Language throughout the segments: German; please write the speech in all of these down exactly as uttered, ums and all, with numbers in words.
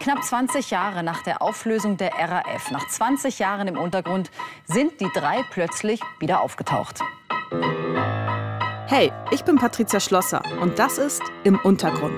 Knapp zwanzig Jahre nach der Auflösung der R A F, nach zwanzig Jahren im Untergrund, sind die drei plötzlich wieder aufgetaucht. Hey, ich bin Patricia Schlosser und das ist Im Untergrund.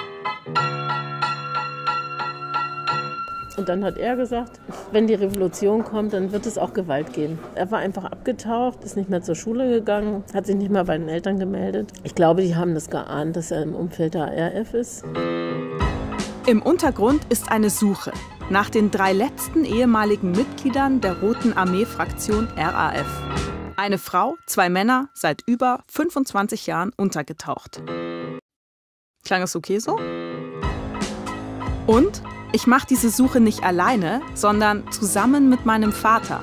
Und dann hat er gesagt, wenn die Revolution kommt, dann wird es auch Gewalt geben. Er war einfach abgetaucht, ist nicht mehr zur Schule gegangen, hat sich nicht mal bei den Eltern gemeldet. Ich glaube, die haben das geahnt, dass er im Umfeld der R A F ist. Im Untergrund ist eine Suche nach den drei letzten ehemaligen Mitgliedern der Roten Armee-Fraktion R A F. Eine Frau, zwei Männer, seit über fünfundzwanzig Jahren untergetaucht. Klang es okay so? Und ich mache diese Suche nicht alleine, sondern zusammen mit meinem Vater.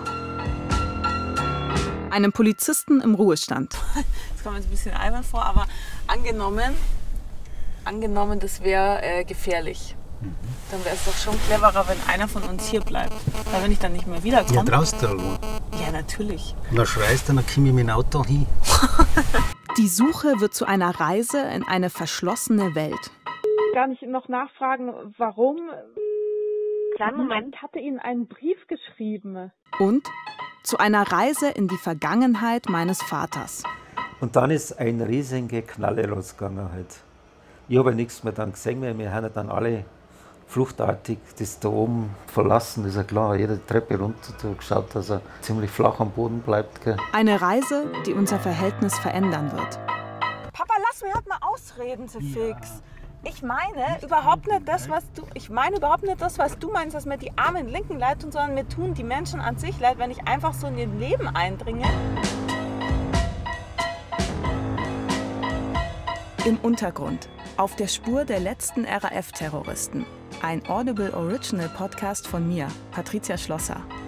Einem Polizisten im Ruhestand. Das kommt jetzt ein bisschen albern vor, aber angenommen, angenommen das wäre äh, gefährlich. Mhm. Dann wäre es doch schon cleverer, wenn einer von uns hier bleibt. Weil wenn ich dann nicht mehr wiederkomme... Ja, traust du irgendwo? Ja, natürlich. Und dann schreist du, dann komme ich mit dem Auto hin. Die Suche wird zu einer Reise in eine verschlossene Welt. Kann ich noch nachfragen, warum? Kleinen Moment. Ich hatte Ihnen einen Brief geschrieben. Und zu einer Reise in die Vergangenheit meines Vaters. Und dann ist ein riesiger Knalle losgegangen halt. Ich habe ja nichts mehr dann gesehen mehr. Wir haben dann alle fluchtartig das da oben verlassen, das ist ja klar. Jede Treppe runter geschaut, dass er ziemlich flach am Boden bleibt. Gell. Eine Reise, die unser Verhältnis verändern wird. Papa, lass mich halt mal ausreden, so fix. Ich meine überhaupt nicht das, was du, ich meine überhaupt nicht das, was du meinst, dass mir die armen Linken leid tun, sondern mir tun die Menschen an sich leid, wenn ich einfach so in ihr Leben eindringe. Im Untergrund. Auf der Spur der letzten R A F-Terroristen. Ein Audible Original Podcast von mir, Patricia Schlosser.